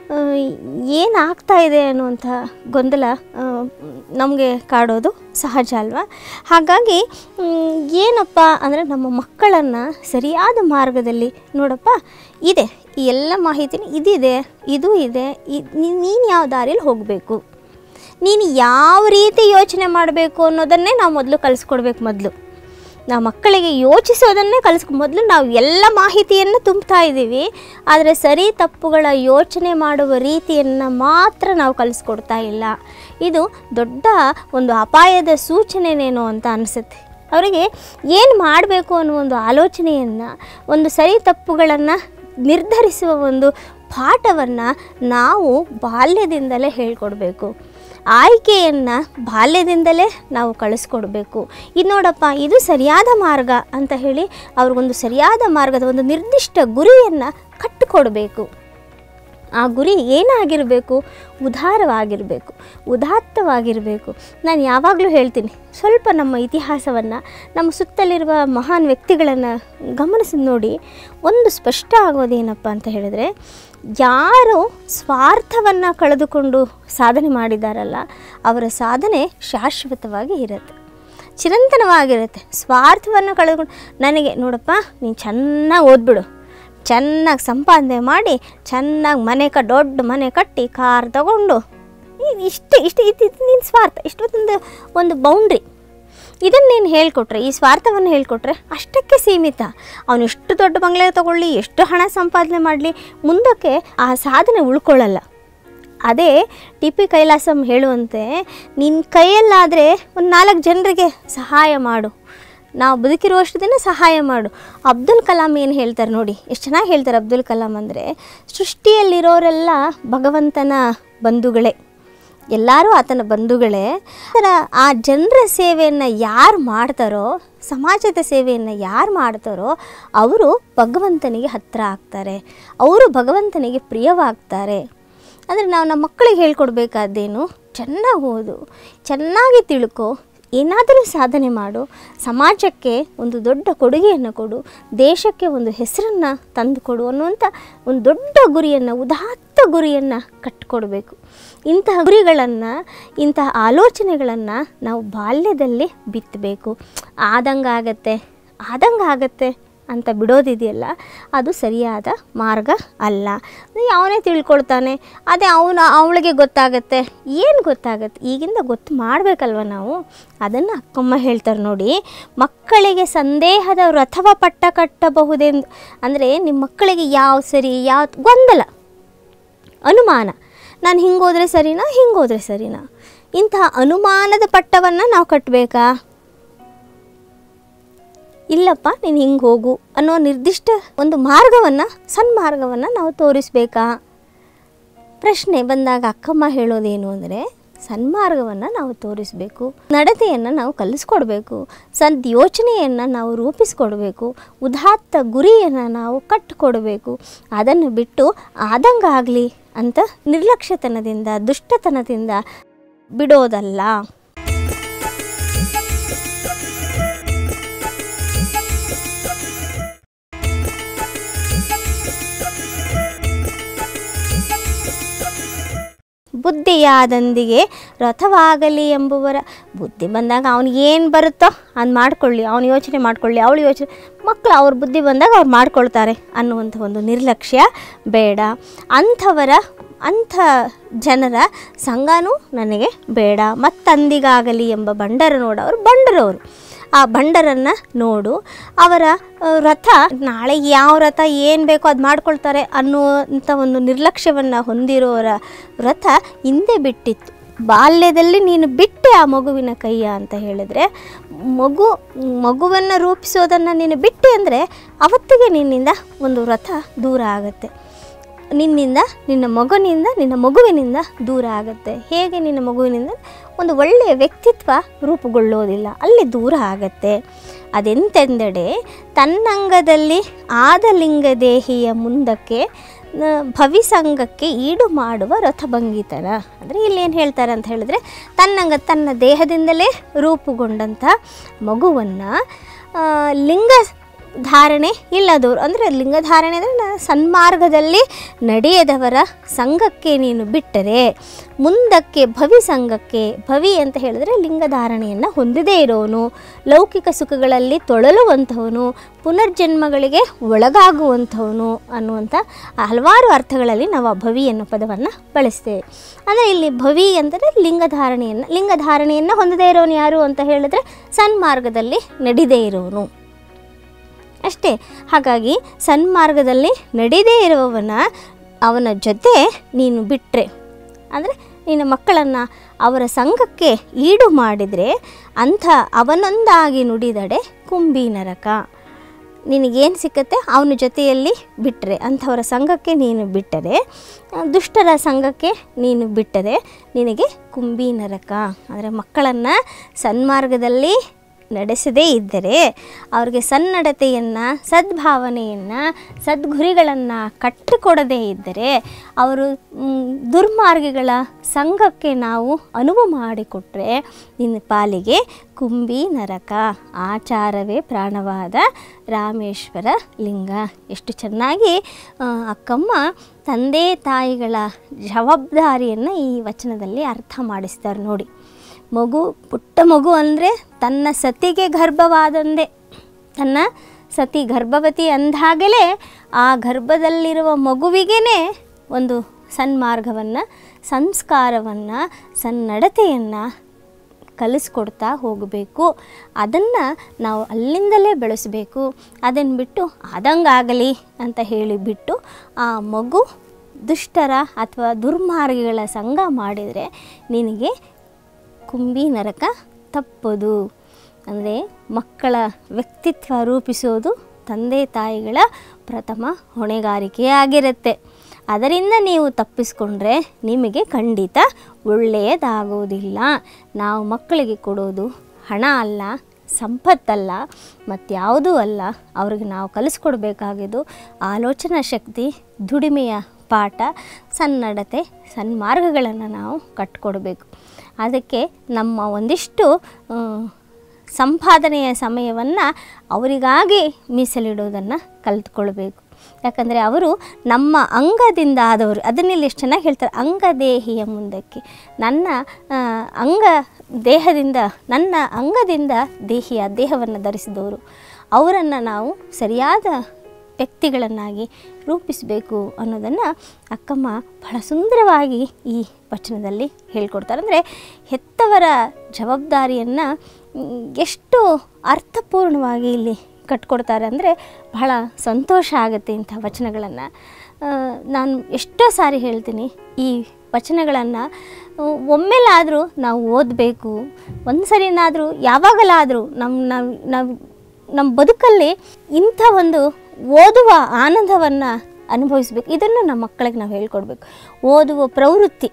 ಏನಾಗ್ತಾ ಇದೆ ಅನ್ನುವಂಥ ಗೊಂದಲ ನಮಗೆ ಕಾಡೋದು ಸಹಜ ಅಲ್ವಾ? ಹಾಗಾಗಿ ಏನಪ್ಪ ಅಂದರೆ ನಮ್ಮ ಮಕ್ಕಳನ್ನು ಸರಿಯಾದ ಮಾರ್ಗದಲ್ಲಿ ನೋಡಪ್ಪ, ಇದೆ ಈ ಎಲ್ಲ ಮಾಹಿತಿನೂ ಇದಿದೆ, ಇದು ಇದೆ, ನೀನು ಯಾವ ದಾರಿಯಲ್ಲಿ ಹೋಗಬೇಕು, ನೀನು ಯಾವ ರೀತಿ ಯೋಚನೆ ಮಾಡಬೇಕು ಅನ್ನೋದನ್ನೇ ನಾವು ಮೊದಲು ಕಲಿಸ್ಕೊಡ್ಬೇಕು. ನಾವು ಮಕ್ಕಳಿಗೆ ಯೋಚಿಸೋದನ್ನೇ ಮೊದಲು ನಾವು ಎಲ್ಲ ಮಾಹಿತಿಯನ್ನು ತುಂಬ್ತಾ ಇದ್ದೀವಿ, ಆದರೆ ಸರಿ ತಪ್ಪುಗಳ ಯೋಚನೆ ಮಾಡುವ ರೀತಿಯನ್ನು ಮಾತ್ರ ನಾವು ಕಲಿಸ್ಕೊಡ್ತಾ ಇಲ್ಲ. ಇದು ದೊಡ್ಡ ಒಂದು ಅಪಾಯದ ಸೂಚನೆನೇನೋ ಅಂತ ಅನಿಸುತ್ತೆ. ಅವರಿಗೆ ಏನು ಮಾಡಬೇಕು ಅನ್ನೋ ಒಂದು ಆಲೋಚನೆಯನ್ನು, ಒಂದು ಸರಿ ತಪ್ಪುಗಳನ್ನು ನಿರ್ಧರಿಸುವ ಒಂದು ಪಾಠವನ್ನು ನಾವು ಬಾಲ್ಯದಿಂದಲೇ ಹೇಳ್ಕೊಡ್ಬೇಕು. ಆಯ್ಕೆಯನ್ನು ಬಾಲ್ಯದಿಂದಲೇ ನಾವು ಕಳಿಸ್ಕೊಡ್ಬೇಕು. ಇದು ನೋಡಪ್ಪ, ಇದು ಸರಿಯಾದ ಮಾರ್ಗ ಅಂತ ಹೇಳಿ ಅವ್ರಿಗೊಂದು ಸರಿಯಾದ ಮಾರ್ಗದ ಒಂದು ನಿರ್ದಿಷ್ಟ ಗುರಿಯನ್ನು ಕಟ್ಟಿಕೊಡ್ಬೇಕು. ಆ ಗುರಿ ಏನಾಗಿರಬೇಕು? ಉದಾರವಾಗಿರಬೇಕು, ಉದಾತ್ತವಾಗಿರಬೇಕು. ನಾನು ಯಾವಾಗಲೂ ಹೇಳ್ತೀನಿ, ಸ್ವಲ್ಪ ನಮ್ಮ ಇತಿಹಾಸವನ್ನು, ನಮ್ಮ ಸುತ್ತಲಿರುವ ಮಹಾನ್ ವ್ಯಕ್ತಿಗಳನ್ನು ಗಮನಿಸಿ ನೋಡಿ. ಒಂದು ಸ್ಪಷ್ಟ ಆಗೋದೇನಪ್ಪ ಅಂತ ಹೇಳಿದರೆ, ಯಾರು ಸ್ವಾರ್ಥವನ್ನು ಕಳೆದುಕೊಂಡು ಸಾಧನೆ ಮಾಡಿದಾರಲ್ಲ, ಅವರ ಸಾಧನೆ ಶಾಶ್ವತವಾಗಿ ಇರುತ್ತೆ, ಚಿರಂತನವಾಗಿರುತ್ತೆ. ಸ್ವಾರ್ಥವನ್ನು ಕಳೆದುಕೊಂಡು ನನಗೆ ನೋಡಪ್ಪ, ನೀನು ಚೆನ್ನಾಗಿ ಓದ್ಬಿಡು, ಚೆನ್ನಾಗಿ ಸಂಪಾದನೆ ಮಾಡಿ, ಚೆನ್ನಾಗಿ ದೊಡ್ಡ ಮನೆ ಕಟ್ಟಿ, ಕಾರ್ ತಗೊಂಡು, ಇಷ್ಟು ನಿನ್ನ ಸ್ವಾರ್ಥ, ಇಷ್ಟೊಂದು ಒಂದು ಬೌಂಡ್ರಿ. ಇದನ್ನು ನೀನು ಹೇಳಿಕೊಟ್ರೆ, ಈ ಸ್ವಾರ್ಥವನ್ನು ಹೇಳಿಕೊಟ್ರೆ ಅಷ್ಟಕ್ಕೆ ಸೀಮಿತ. ಅವನು ಎಷ್ಟು ದೊಡ್ಡ ಬಂಗಲೆ ತಗೊಳ್ಳಿ, ಎಷ್ಟು ಹಣ ಸಂಪಾದನೆ ಮಾಡಲಿ, ಮುಂದಕ್ಕೆ ಆ ಸಾಧನೆ ಉಳ್ಕೊಳ್ಳಲ್ಲ. ಅದೇ ಟಿ ಪಿ ಕೈಲಾಸಂ ಹೇಳುವಂತೆ, ನಿನ್ನ ಕೈಯಲ್ಲಾದರೆ ಒಂದು 4 ಜನರಿಗೆ ಸಹಾಯ ಮಾಡು, ನಾವು ಬದುಕಿರುವಷ್ಟು ದಿನ ಸಹಾಯ ಮಾಡು. ಅಬ್ದುಲ್ ಕಲಾಂ ಏನು ಹೇಳ್ತಾರೆ ನೋಡಿ, ಎಷ್ಟು ಚೆನ್ನಾಗಿ ಹೇಳ್ತಾರೆ ಅಬ್ದುಲ್ ಕಲಾಂ ಅಂದರೆ, ಸೃಷ್ಟಿಯಲ್ಲಿರೋರೆಲ್ಲ ಭಗವಂತನ ಬಂಧುಗಳೇ, ಎಲ್ಲರೂ ಆತನ ಬಂಧುಗಳೇ. ಆ ಜನರ ಸೇವೆಯನ್ನು ಯಾರು ಮಾಡ್ತಾರೋ, ಸಮಾಜದ ಸೇವೆಯನ್ನು ಯಾರು ಮಾಡ್ತಾರೋ ಅವರು ಭಗವಂತನಿಗೆ ಹತ್ತಿರ ಆಗ್ತಾರೆ, ಅವರು ಭಗವಂತನಿಗೆ ಪ್ರಿಯವಾಗ್ತಾರೆ. ಅಂದರೆ ನಾವು ನಮ್ಮ ಮಕ್ಕಳಿಗೆ ಹೇಳ್ಕೊಡ್ಬೇಕಾದ್ದೇನು, ಚೆನ್ನಾಗಿ ಓದು, ಚೆನ್ನಾಗಿ ತಿಳ್ಕೊ, ಏನಾದರೂ ಸಾಧನೆ ಮಾಡು, ಸಮಾಜಕ್ಕೆ ಒಂದು ದೊಡ್ಡ ಕೊಡುಗೆಯನ್ನು ಕೊಡು, ದೇಶಕ್ಕೆ ಒಂದು ಹೆಸರನ್ನು ತಂದುಕೊಡು ಅನ್ನುವಂಥ ಒಂದು ದೊಡ್ಡ ಗುರಿಯನ್ನು, ಉದಾತ್ತ ಗುರಿಯನ್ನು ಕಟ್ಟಿಕೊಡ್ಬೇಕು. ಇಂತಹ ಗುರಿಗಳನ್ನು, ಇಂತಹ ಆಲೋಚನೆಗಳನ್ನು ನಾವು ಬಾಲ್ಯದಲ್ಲಿ ಬಿತ್ತಬೇಕು. ಆದಂಗಾಗತ್ತೆ ಅಂತ ಬಿಡೋದಿದೆಯಲ್ಲ, ಅದು ಸರಿಯಾದ ಮಾರ್ಗ ಅಲ್ಲ. ಅವನೇ ತಿಳ್ಕೊಳ್ತಾನೆ, ಅದೇ ಅವಳಿಗೆ ಗೊತ್ತಾಗತ್ತೆ. ಏನು ಗೊತ್ತಾಗತ್ತೆ? ಈಗಿಂದ ಗೊತ್ತು ಮಾಡಬೇಕಲ್ವ ನಾವು. ಅದನ್ನು ಅಕ್ಕಮ್ಮ ಹೇಳ್ತಾರೆ ನೋಡಿ, ಮಕ್ಕಳಿಗೆ ಸಂದೇಹದ ರಥವ ಪಟ್ಟ ಕಟ್ಟಬಹುದೆಂದು. ಅಂದರೆ ನಿಮ್ಮ ಮಕ್ಕಳಿಗೆ ಯಾವ ಸರಿ, ಯಾವ ಗೊಂದಲ, ಅನುಮಾನ, ನಾನು ಹಿಂಗೋದ್ರೆ ಸರಿನಾ, ಹಿಂಗೋದ್ರೆ ಸರಿನಾ, ಇಂತಹ ಅನುಮಾನದ ಪಟ್ಟವನ್ನು ನಾವು ಕಟ್ಟಬೇಕಾ? ಇಲ್ಲಪ್ಪ ನೀನು ಹಿಂಗೆ ಹೋಗು ಅನ್ನೋ ನಿರ್ದಿಷ್ಟ ಒಂದು ಮಾರ್ಗವನ್ನು, ಸನ್ಮಾರ್ಗವನ್ನು ನಾವು ತೋರಿಸ್ಬೇಕಾ? ಪ್ರಶ್ನೆ ಬಂದಾಗ ಅಕ್ಕಮ್ಮ ಹೇಳೋದೇನು ಅಂದರೆ, ಸನ್ಮಾರ್ಗವನ್ನು ನಾವು ತೋರಿಸಬೇಕು, ನಡತೆಯನ್ನು ನಾವು ಕಲಿಸ್ಕೊಡ್ಬೇಕು, ಯೋಚನೆಯನ್ನು ನಾವು ರೂಪಿಸ್ಕೊಡ್ಬೇಕು, ಉದಾತ್ತ ಗುರಿಯನ್ನು ನಾವು ಕಟ್ಟಿಕೊಡ್ಬೇಕು. ಅದನ್ನು ಬಿಟ್ಟು ಆದಂಗಾಗಲಿ ಅಂತ ನಿರ್ಲಕ್ಷ್ಯತನದಿಂದ, ದುಷ್ಟತನದಿಂದ ಬಿಡೋದಲ್ಲ. ಬುದ್ಧಿಯಾದಂದಿಗೆ ರಥವಾಗಲಿ ಎಂಬುವರ. ಬುದ್ಧಿ ಬಂದಾಗ ಅವನಿಗೇನು ಬರುತ್ತೋ ಅದು ಮಾಡ್ಕೊಳ್ಳಿ, ಅವನು ಯೋಚನೆ ಮಾಡ್ಕೊಳ್ಳಿ, ಅವಳು ಯೋಚನೆ, ಮಕ್ಕಳು ಅವ್ರ ಬುದ್ಧಿ ಬಂದಾಗ ಅವ್ರು ಮಾಡ್ಕೊಳ್ತಾರೆ ಅನ್ನುವಂಥ ಒಂದು ನಿರ್ಲಕ್ಷ್ಯ ಬೇಡ. ಅಂಥ ಜನರ ಸಂಘನೂ ನನಗೆ ಬೇಡ. ಮತ್ತಂದಿಗಾಗಲಿ ಎಂಬ ಬಂಡರ ನೋಡವರು ಬಂಡರವರು. ಆ ಬಂಡರನ್ನು ನೋಡು, ಅವರ ರಥ ನಾಳೆ ಯಾವ ರಥ ಏನು ಬೇಕೋ ಅದು ಮಾಡ್ಕೊಳ್ತಾರೆ ಅನ್ನುವಂಥ ಒಂದು ನಿರ್ಲಕ್ಷ್ಯವನ್ನು ಹೊಂದಿರೋರ ರಥ ಹಿಂದೆ ಬಿಟ್ಟಿತ್ತು. ಬಾಲ್ಯದಲ್ಲಿ ನೀನು ಬಿಟ್ಟೆ ಆ ಮಗುವಿನ ಕೈಯ ಅಂತ ಹೇಳಿದರೆ, ಮಗುವನ್ನು ರೂಪಿಸೋದನ್ನು ನೀನು ಬಿಟ್ಟೆ ಅಂದರೆ ಅವತ್ತಿಗೆ ನಿನ್ನಿಂದ ಒಂದು ರಥ ದೂರ ಆಗುತ್ತೆ. ನಿನ್ನ ಮಗುವಿನಿಂದ ದೂರ ಆಗುತ್ತೆ. ಹೇಗೆ? ನಿನ್ನ ಮಗುವಿನಿಂದ ಒಂದು ಒಳ್ಳೆಯ ವ್ಯಕ್ತಿತ್ವ ರೂಪುಗೊಳ್ಳೋದಿಲ್ಲ, ಅಲ್ಲಿ ದೂರ ಆಗತ್ತೆ. ಅದೆಂತೆಂದಡೆ, ತನ್ನಂಗದಲ್ಲಿ ಆದಲಿಂಗ ದೇಹಿಯ ಮುಂದಕ್ಕೆ ಭವಿಸಂಗಕ್ಕೆ ಈಡು ಮಾಡುವ ರಥಭಂಗಿತನ. ಅಂದರೆ ಇಲ್ಲೇನು ಹೇಳ್ತಾರೆ ಅಂತ ಹೇಳಿದ್ರೆ, ತನ್ನ ದೇಹದಿಂದಲೇ ರೂಪುಗೊಂಡಂಥ ಮಗುವನ್ನು ಲಿಂಗ ಧಾರಣೆ ಇಲ್ಲದವರು, ಅಂದರೆ ಲಿಂಗಧಾರಣೆ ಅಂದರೆ ಸನ್ಮಾರ್ಗದಲ್ಲಿ ನಡೆಯದವರ ಸಂಘಕ್ಕೆ ನೀನು ಬಿಟ್ಟರೆ ಮುಂದಕ್ಕೆ ಭವಿಸಂಗಕ್ಕೆ, ಭವಿ ಅಂತ ಹೇಳಿದ್ರೆ ಲಿಂಗಧಾರಣೆಯನ್ನು ಹೊಂದದೇ ಇರೋನು, ಲೌಕಿಕ ಸುಖಗಳಲ್ಲಿ ತೊಳಲುವಂಥವನು, ಪುನರ್ಜನ್ಮಗಳಿಗೆ ಒಳಗಾಗುವಂಥವನು ಅನ್ನುವಂಥ ಹಲವಾರು ಅರ್ಥಗಳಲ್ಲಿ ನಾವು ಆ ಭವಿ ಅನ್ನೋ ಪದವನ್ನು ಬಳಸ್ತೇವೆ. ಅಂದರೆ ಇಲ್ಲಿ ಭವಿ ಅಂದರೆ ಲಿಂಗಧಾರಣೆಯನ್ನು ಹೊಂದದೇ ಇರೋನು ಯಾರು ಅಂತ ಹೇಳಿದ್ರೆ ಸನ್ಮಾರ್ಗದಲ್ಲಿ ನಡಿದೇ ಇರೋನು ಅಷ್ಟೇ. ಹಾಗಾಗಿ ಸನ್ಮಾರ್ಗದಲ್ಲಿ ನಡೀದೇ ಅವನ ಜೊತೆ ನೀನು ಬಿಟ್ಟರೆ, ಅಂದರೆ ನಿನ್ನ ಮಕ್ಕಳನ್ನು ಅವರ ಸಂಘಕ್ಕೆ ಈಡು ಮಾಡಿದರೆ, ಅವನೊಂದಾಗಿ ನುಡಿದಡೆ ಕುಂಬಿ ನರಕ. ನಿನಗೇನು ಸಿಕ್ಕತ್ತೆ ಅವನ ಜೊತೆಯಲ್ಲಿ ಬಿಟ್ಟರೆ, ಅಂಥವರ ಸಂಘಕ್ಕೆ ನೀನು ಬಿಟ್ಟರೆ, ದುಷ್ಟರ ಸಂಘಕ್ಕೆ ನೀನು ಬಿಟ್ಟರೆ ನಿನಗೆ ಕುಂಬಿ ನರಕ. ಅಂದರೆ ಮಕ್ಕಳನ್ನು ಸನ್ಮಾರ್ಗದಲ್ಲಿ ನಡೆಸದೇ ಇದ್ದರೆ, ಅವ್ರಿಗೆ ಸನ್ನಡತೆಯನ್ನು, ಸದ್ಭಾವನೆಯನ್ನು, ಸದ್ಗುರಿಗಳನ್ನು ಕಟ್ಟಿಕೊಡದೇ ಇದ್ದರೆ, ಅವರು ದುರ್ಮಾರ್ಗಿಗಳ ಸಂಘಕ್ಕೆ ನಾವು ಅನುವು ಮಾಡಿಕೊಟ್ರೆ ನಿನ್ನ ಪಾಲಿಗೆ ಕುಂಬಿ ನರಕ. ಆಚಾರವೇ ಪ್ರಾಣವಾದ ರಾಮೇಶ್ವರ ಲಿಂಗ. ಎಷ್ಟು ಚೆನ್ನಾಗಿ ಅಕ್ಕಮ್ಮ ತಂದೆ ತಾಯಿಗಳ ಜವಾಬ್ದಾರಿಯನ್ನು ಈ ವಚನದಲ್ಲಿ ಅರ್ಥ ಮಾಡಿಸ್ತಾರೆ ನೋಡಿ. ಪುಟ್ಟ ಮಗು ಅಂದರೆ ತನ್ನ ಸತಿಗೆ ಗರ್ಭವಾದಂದೆ, ತನ್ನ ಸತಿ ಗರ್ಭವತಿ ಅಂದಾಗಲೇ ಆ ಗರ್ಭದಲ್ಲಿರುವ ಮಗುವಿಗೇ ಒಂದು ಸನ್ಮಾರ್ಗವನ್ನು, ಸಂಸ್ಕಾರವನ್ನು, ಸನ್ನಡತೆಯನ್ನು ಕಲಿಸ್ಕೊಡ್ತಾ ಹೋಗಬೇಕು. ಅದನ್ನು ನಾವು ಅಲ್ಲಿಂದಲೇ ಬೆಳೆಸಬೇಕು. ಅದನ್ನು ಬಿಟ್ಟು ಆದಂಗಾಗಲಿ ಅಂತ ಹೇಳಿಬಿಟ್ಟು ಆ ಮಗು ದುಷ್ಟರ ಅಥವಾ ದುರ್ಮಾರ್ಗಿಗಳ ಸಂಗ ಮಾಡಿದರೆ ನಿನಗೆ ಕುಂಬಿ ನರಕ ತಪ್ಪದು. ಅಂದರೆ ಮಕ್ಕಳ ವ್ಯಕ್ತಿತ್ವ ರೂಪಿಸೋದು ತಂದೆ ತಾಯಿಗಳ ಪ್ರಥಮ ಹೊಣೆಗಾರಿಕೆಯಾಗಿರುತ್ತೆ. ಅದರಿಂದ ನೀವು ತಪ್ಪಿಸ್ಕೊಂಡ್ರೆ ನಿಮಗೆ ಖಂಡಿತ ಒಳ್ಳೆಯದಾಗೋದಿಲ್ಲ. ನಾವು ಮಕ್ಕಳಿಗೆ ಕೊಡೋದು ಹಣ ಅಲ್ಲ, ಸಂಪತ್ತಲ್ಲ, ಮತ್ಯಾವುದೂ ಅಲ್ಲ. ಅವ್ರಿಗೆ ನಾವು ಕಲಿಸ್ಕೊಡ್ಬೇಕಾಗಿದ್ದು ಆಲೋಚನಾ ಶಕ್ತಿ, ದುಡಿಮೆಯ ಪಾಠ, ಸನ್ನಡತೆ, ಸನ್ಮಾರ್ಗಗಳನ್ನು ನಾವು ಕಟ್ಕೊಡ್ಬೇಕು. ಅದಕ್ಕೆ ನಮ್ಮ ಒಂದಿಷ್ಟು ಸಂಪಾದನೆಯ ಸಮಯವನ್ನು ಅವರಿಗಾಗಿ ಮೀಸಲಿಡೋದನ್ನು ಕಲಿತ್ಕೊಳ್ಬೇಕು. ಯಾಕಂದರೆ ಅವರು ನಮ್ಮ ಅಂಗದಿಂದ ಆದವರು. ಅದನ್ನೆಲ್ಲ ಎಷ್ಟು ಚೆನ್ನಾಗಿ ಹೇಳ್ತಾರೆ, ಅಂಗದೇಹಿಯ ಮುಂದಕ್ಕೆ. ನನ್ನ ಅಂಗದಿಂದ ದೇಹವನ್ನು ಧರಿಸಿದವರು. ಅವರನ್ನು ನಾವು ಸರಿಯಾದ ವ್ಯಕ್ತಿಗಳನ್ನಾಗಿ ರೂಪಿಸಬೇಕು ಅನ್ನೋದನ್ನು ಅಕ್ಕಮ್ಮ ಬಹಳ ಸುಂದರವಾಗಿ ಈ ವಚನದಲ್ಲಿ ಹೇಳ್ಕೊಡ್ತಾರೆ. ಅಂದರೆ ಹೆತ್ತವರ ಜವಾಬ್ದಾರಿಯನ್ನು ಎಷ್ಟು ಅರ್ಥಪೂರ್ಣವಾಗಿ ಇಲ್ಲಿ ಕಟ್ಕೊಡ್ತಾರೆ ಅಂದರೆ ಬಹಳ ಸಂತೋಷ ಆಗುತ್ತೆ ಇಂಥ ವಚನಗಳನ್ನು. ನಾನು ಎಷ್ಟೋ ಸಾರಿ ಹೇಳ್ತೀನಿ, ಈ ವಚನಗಳನ್ನು ಒಮ್ಮೆಲಾದರೂ ನಾವು ಓದಬೇಕು. ಒಂದು ಸರಿನಾದರೂ ಯಾವಾಗಲಾದರೂ ನಮ್ಮ ಬದುಕಲ್ಲಿ ಇಂಥ ಒಂದು ಓದುವ ಆನಂದವನ್ನು ಅನುಭವಿಸ್ಬೇಕು. ಇದನ್ನು ನಮ್ಮ ಮಕ್ಕಳಿಗೆ ನಾವು ಹೇಳ್ಕೊಡ್ಬೇಕು. ಓದುವ ಪ್ರವೃತ್ತಿ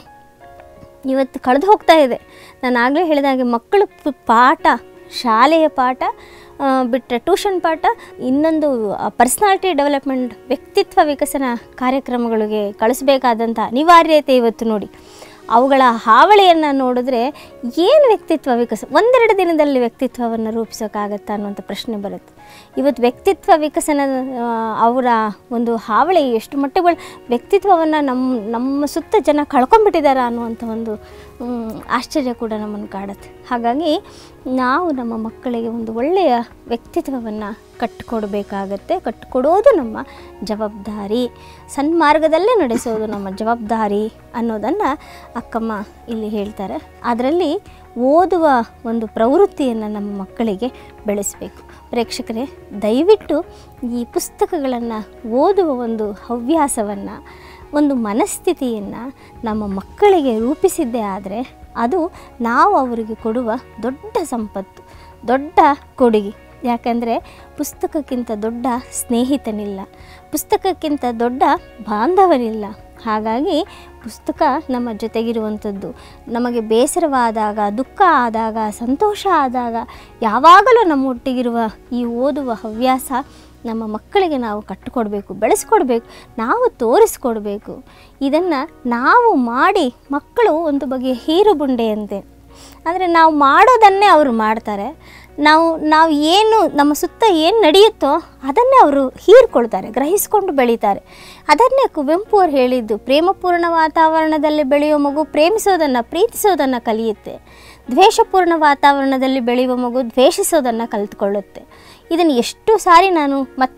ಇವತ್ತು ಕಳೆದು ಹೋಗ್ತಾ ಇದೆ. ನಾನು ಆಗಲೇ ಹೇಳಿದಾಗೆ ಮಕ್ಕಳು ಪಾಠ, ಶಾಲೆಯ ಪಾಠ ಬಿಟ್ಟರೆ ಟ್ಯೂಷನ್ ಪಾಠ, ಇನ್ನೊಂದು ಪರ್ಸ್ನಾಲಿಟಿ ಡೆವಲಪ್ಮೆಂಟ್, ವ್ಯಕ್ತಿತ್ವ ವಿಕಸನ ಕಾರ್ಯಕ್ರಮಗಳಿಗೆ ಕಳಿಸ್ಬೇಕಾದಂಥ ಅನಿವಾರ್ಯತೆ ಇವತ್ತು ನೋಡಿ. ಅವುಗಳ ಹಾವಳಿಯನ್ನು ನೋಡಿದ್ರೆ ಏನು ವ್ಯಕ್ತಿತ್ವ ವಿಕಸ, ಒಂದೆರಡು ದಿನದಲ್ಲಿ ವ್ಯಕ್ತಿತ್ವವನ್ನು ರೂಪಿಸೋಕ್ಕಾಗತ್ತಾ ಅನ್ನುವಂಥ ಪ್ರಶ್ನೆ ಬರುತ್ತೆ. ಇವತ್ತು ವ್ಯಕ್ತಿತ್ವ ವಿಕಸನ ಅವರ ಒಂದು ಹಾವಳಿ ಎಷ್ಟು ಮಟ್ಟಿಗೆ ವ್ಯಕ್ತಿತ್ವವನ್ನು ನಮ್ಮ ಸುತ್ತ ಜನ ಕಳ್ಕೊಂಡ್ಬಿಟ್ಟಿದ್ದಾರೆ ಅನ್ನುವಂಥ ಒಂದು ಆಶ್ಚರ್ಯ ಕೂಡ ನಮ್ಮನ್ನು ಕಾಡುತ್ತೆ. ಹಾಗಾಗಿ ನಾವು ನಮ್ಮ ಮಕ್ಕಳಿಗೆ ಒಂದು ಒಳ್ಳೆಯ ವ್ಯಕ್ತಿತ್ವವನ್ನು ಕಟ್ಟಿಕೊಡಬೇಕಾಗತ್ತೆ. ಕಟ್ಟಿಕೊಡೋದು ನಮ್ಮ ಜವಾಬ್ದಾರಿ, ಸನ್ಮಾರ್ಗದಲ್ಲೇ ನಡೆಸೋದು ನಮ್ಮ ಜವಾಬ್ದಾರಿ ಅನ್ನೋದನ್ನು ಅಕ್ಕಮ್ಮ ಇಲ್ಲಿ ಹೇಳ್ತಾರೆ. ಅದರಲ್ಲಿ ಓದುವ ಒಂದು ಪ್ರವೃತ್ತಿಯನ್ನು ನಮ್ಮ ಮಕ್ಕಳಿಗೆ ಬೆಳೆಸಬೇಕು. ಪ್ರೇಕ್ಷಕರೇ, ದಯವಿಟ್ಟು ಈ ಪುಸ್ತಕಗಳನ್ನು ಓದುವ ಒಂದು ಹವ್ಯಾಸವನ್ನು, ಒಂದು ಮನಸ್ಥಿತಿಯನ್ನು ನಮ್ಮ ಮಕ್ಕಳಿಗೆ ರೂಪಿಸಿದ್ದೇ ಆದರೆ ಅದು ನಾವು ಅವರಿಗೆ ಕೊಡುವ ದೊಡ್ಡ ಸಂಪತ್ತು, ದೊಡ್ಡ ಕೊಡುಗೆ. ಯಾಕಂದರೆ ಪುಸ್ತಕಕ್ಕಿಂತ ದೊಡ್ಡ ಸ್ನೇಹಿತನಿಲ್ಲ, ಪುಸ್ತಕಕ್ಕಿಂತ ದೊಡ್ಡ ಬಾಂಧವನಿಲ್ಲ. ಹಾಗಾಗಿ ಪುಸ್ತಕ ನಮ್ಮ ಜೊತೆಗಿರುವಂಥದ್ದು. ನಮಗೆ ಬೇಸರವಾದಾಗ, ದುಃಖ ಆದಾಗ, ಸಂತೋಷ ಆದಾಗ ಯಾವಾಗಲೂ ನಮ್ಮೊಟ್ಟಿಗಿರುವ ಈ ಓದುವ ಹವ್ಯಾಸ ನಮ್ಮ ಮಕ್ಕಳಿಗೆ ನಾವು ಕಟ್ಟಿಕೊಡ್ಬೇಕು, ಬೆಳೆಸ್ಕೊಡ್ಬೇಕು, ನಾವು ತೋರಿಸ್ಕೊಡ್ಬೇಕು. ಇದನ್ನು ನಾವು ಮಾಡಿ ಮಕ್ಕಳು ಒಂದು ಬಗೆಯ ಹೀರುಬುಂಡೆಯಂತೆ. ಅಂದರೆ ನಾವು ಮಾಡೋದನ್ನೇ ಅವರು ಮಾಡ್ತಾರೆ. ನಾವು ಏನು ನಮ್ಮ ಸುತ್ತ ಏನು ನಡೆಯುತ್ತೋ ಅದನ್ನೇ ಅವರು ಹೀರ್ಕೊಳ್ತಾರೆ, ಗ್ರಹಿಸ್ಕೊಂಡು ಬೆಳೀತಾರೆ. ಅದನ್ನೇ ಕುವೆಂಪು ಅವರು ಹೇಳಿದ್ದು, ಪ್ರೇಮಪೂರ್ಣ ವಾತಾವರಣದಲ್ಲಿ ಬೆಳೆಯುವ ಮಗು ಪ್ರೀತಿಸೋದನ್ನು ಕಲಿಯುತ್ತೆ, ದ್ವೇಷಪೂರ್ಣ ವಾತಾವರಣದಲ್ಲಿ ಬೆಳೆಯುವ ಮಗು ದ್ವೇಷಿಸೋದನ್ನು ಕಲಿತ್ಕೊಳ್ಳುತ್ತೆ. ಇದನ್ನು ಎಷ್ಟು ಸಾರಿ ನಾನು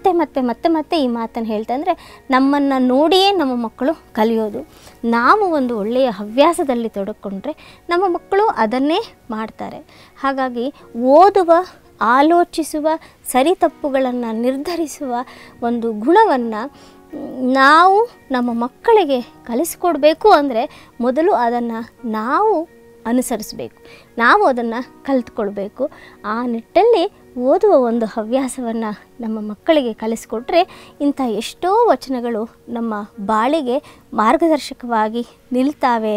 ಮತ್ತೆ ಈ ಮಾತನ್ನು ಹೇಳ್ತೆ ಅಂದರೆ, ನಮ್ಮನ್ನು ನೋಡಿಯೇ ನಮ್ಮ ಮಕ್ಕಳು ಕಲಿಯೋದು. ನಾವು ಒಂದು ಒಳ್ಳೆಯ ಹವ್ಯಾಸದಲ್ಲಿ ತೊಡಕೊಂಡ್ರೆ ನಮ್ಮ ಮಕ್ಕಳು ಅದನ್ನೇ ಮಾಡ್ತಾರೆ. ಹಾಗಾಗಿ ಓದುವ, ಆಲೋಚಿಸುವ, ಸರಿ ತಪ್ಪುಗಳನ್ನು ನಿರ್ಧರಿಸುವ ಒಂದು ಗುಣವನ್ನು ನಾವು ನಮ್ಮ ಮಕ್ಕಳಿಗೆ ಕಲಿಸ್ಕೊಡ್ಬೇಕು. ಅಂದರೆ ಮೊದಲು ಅದನ್ನು ನಾವು ಅನುಸರಿಸಬೇಕು, ನಾವು ಅದನ್ನು ಕಲಿತ್ಕೊಳ್ಬೇಕು. ಆ ನಿಟ್ಟಲ್ಲಿ ಓದುವ ಒಂದು ಹವ್ಯಾಸವನ್ನು ನಮ್ಮ ಮಕ್ಕಳಿಗೆ ಕಲಿಸ್ಕೊಟ್ರೆ ಇಂಥ ಎಷ್ಟೋ ವಚನಗಳು ನಮ್ಮ ಬಾಳಿಗೆ ಮಾರ್ಗದರ್ಶಕವಾಗಿ ನಿಲ್ತಾವೆ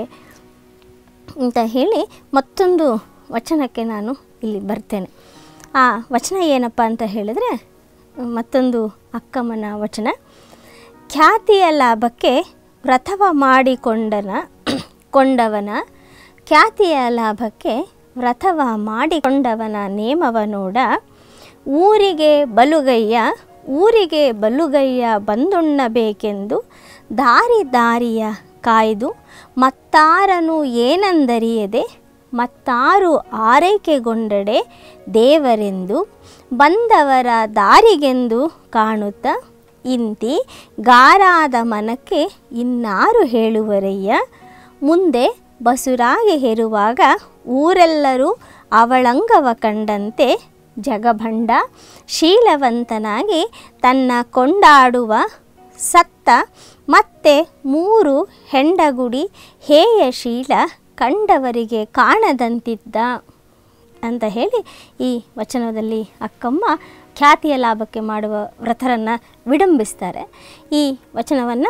ಅಂತ ಹೇಳಿ ಮತ್ತೊಂದು ವಚನಕ್ಕೆ ನಾನು ಇಲ್ಲಿ ಬರ್ತೇನೆ. ಆ ವಚನ ಏನಪ್ಪ ಅಂತ ಹೇಳಿದರೆ, ಮತ್ತೊಂದು ಅಕ್ಕಮ್ಮನ ವಚನ. ಖ್ಯಾತಿಯ ಲಾಭಕ್ಕೆ ವ್ರತವ ಕೊಂಡವನ ಖ್ಯಾತಿಯ ಲಾಭಕ್ಕೆ ವ್ರತವ ಮಾಡಿಕೊಂಡವನ ನೇಮವ ನೋಡ, ಊರಿಗೆ ಬಲುಗಯ್ಯ ಬಂದುಣ್ಣಬೇಕೆಂದು ದಾರಿಯ ಕಾಯ್ದು ಮತ್ತಾರನು ಏನಂದರಿಯದೆ ಮತ್ತಾರು ಆರೈಕೆಗೊಂಡಡೆ ದೇವರೆಂದು ಬಂದವರ ದಾರಿಗೆಂದು ಕಾಣುತ್ತ ಇಂತಿ ಗಾರಾದ ಮನಕ್ಕೆ ಇನ್ನಾರು ಹೇಳುವರಯ್ಯ, ಮುಂದೆ ಬಸುರಾಗಿ ಹೇರುವಾಗ ಊರೆಲ್ಲರೂ ಅವಳಂಗವ ಕಂಡಂತೆ ಜಗಭಂಡ ಶೀಲವಂತನಾಗಿ ತನ್ನ ಕೊಂಡಾಡುವ ಸತ್ತ ಮತ್ತೆ 3 ಹೆಂಡಗುಡಿ ಹೇಯಶೀಲ ಕಂಡವರಿಗೆ ಕಾಣದಂತಿದ್ದ ಅಂತ ಹೇಳಿ ಈ ವಚನದಲ್ಲಿ ಅಕ್ಕಮ್ಮ ಖ್ಯಾತಿಯ ಲಾಭಕ್ಕೆ ಮಾಡುವ ವ್ರತರನ್ನು ವಿಡಂಬಿಸ್ತಾರೆ. ಈ ವಚನವನ್ನು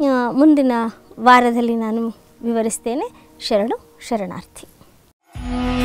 ಮುಂದಿನ ವಾರದಲ್ಲಿ ನಾನು ವಿವರಿಸ್ತೇನೆ. ಶರಣು ಶರಣಾರ್ಥಿ.